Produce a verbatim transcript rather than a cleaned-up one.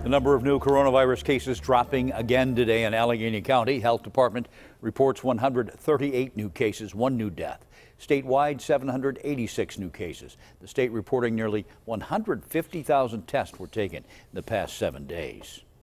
The number of new coronavirus cases dropping again today in Allegheny County. Health Department reports one hundred thirty-eight new cases, one new death. Statewide, seven hundred eighty-six new cases. The state reporting nearly one hundred fifty thousand tests were taken in the past seven days.